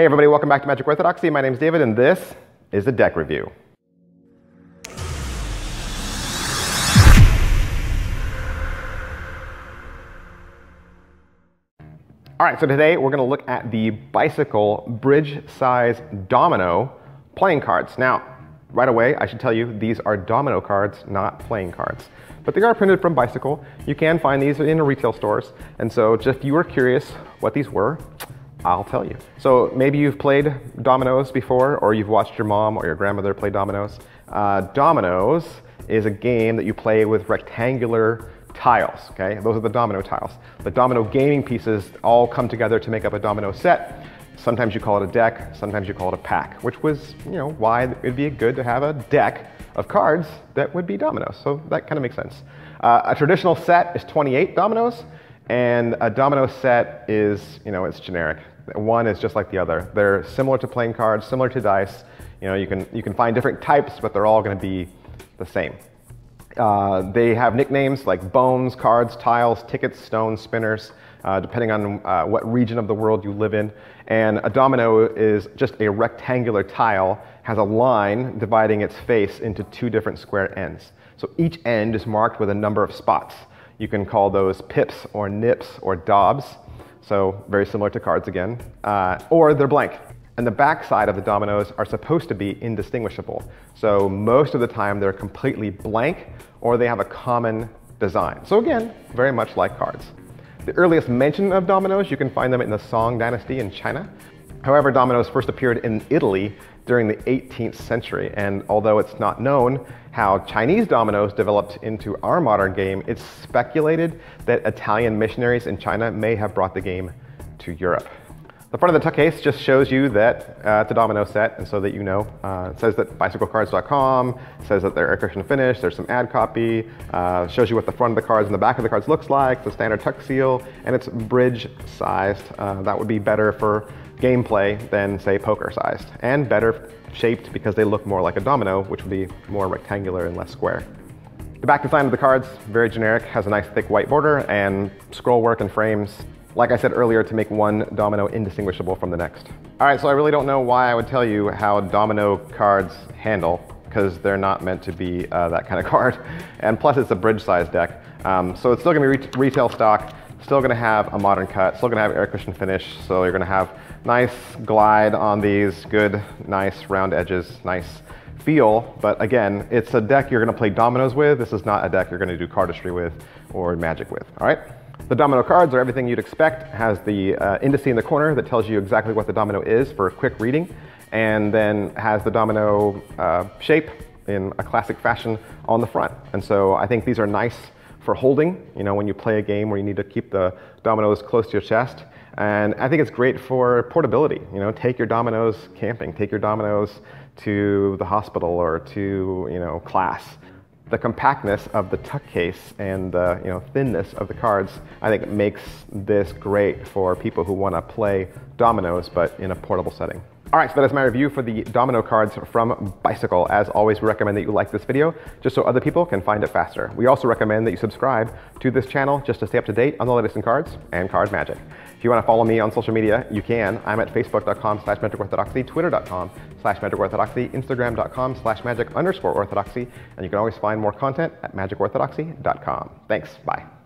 Hey everybody, welcome back to Magic Orthodoxy. My name's David and this is a deck review. All right, so today we're gonna look at the Bicycle Bridge Size Domino playing cards. Now, right away, I should tell you, these are domino cards, not playing cards. But they are printed from Bicycle. You can find these in retail stores. And so just if you were curious what these were, I'll tell you. So maybe you've played dominoes before, or you've watched your mom or your grandmother play dominoes. Dominoes is a game that you play with rectangular tiles, okay? Those are the domino tiles. The domino gaming pieces all come together to make up a domino set. Sometimes you call it a deck, sometimes you call it a pack, which was, why it'd be good to have a deck of cards that would be dominoes. So that kind of makes sense. A traditional set is 28 dominoes, and a domino set is, it's generic. One is just like the other. They're similar to playing cards, similar to dice. You can find different types, but they're all going to be the same. They have nicknames like bones, cards, tiles, tickets, stones, spinners, depending on what region of the world you live in. And a domino is just a rectangular tile, has a line dividing its face into two different square ends. So each end is marked with a number of spots. You can call those pips or nips or daubs. So very similar to cards again, or they're blank. And the back side of the dominoes are supposed to be indistinguishable. So most of the time they're completely blank or they have a common design. So again, very much like cards. The earliest mention of dominoes, you can find them in the Song Dynasty in China. However, dominoes first appeared in Italy during the 18th century. And although it's not known how Chinese dominoes developed into our modern game, it's speculated that Italian missionaries in China may have brought the game to Europe. The front of the tuck case just shows you that it's a domino set, and so that you know. It says that bicyclecards.com, says that they're air cushion finish, there's some ad copy, shows you what the front of the cards and the back of the cards looks like, it's a standard tuck seal, and it's bridge sized. That would be better for gameplay than, say, poker sized, and better shaped because they look more like a domino, which would be more rectangular and less square. The back design of the cards, very generic, has a nice thick white border and scroll work and frames, like I said earlier, to make one domino indistinguishable from the next. All right, so I really don't know why I would tell you how domino cards handle, because they're not meant to be that kind of card. And plus it's a bridge size deck. So it's still gonna be retail stock, still gonna have a modern cut, still gonna have air cushion finish, so you're gonna have nice glide on these, good, nice round edges, nice feel. But again, it's a deck you're gonna play dominoes with. This is not a deck you're gonna do cardistry with or magic with, all right? The domino cards are everything you'd expect. Has the indice in the corner that tells you exactly what the domino is for a quick reading, and then has the domino shape in a classic fashion on the front. And so I think these are nice for holding, when you play a game where you need to keep the dominoes close to your chest. And I think it's great for portability. Take your dominoes camping, take your dominoes to the hospital or to, class. The compactness of the tuck case and the thinness of the cards, I think makes this great for people who want to play dominoes but in a portable setting. All right, so that is my review for the domino cards from Bicycle. As always, we recommend that you like this video just so other people can find it faster. We also recommend that you subscribe to this channel just to stay up to date on the latest in cards and card magic. If you want to follow me on social media, you can. I'm at facebook.com/magicorthodoxy, twitter.com/magicorthodoxy, instagram.com/magic_orthodoxy, and you can always find more content at magicorthodoxy.com. Thanks, bye.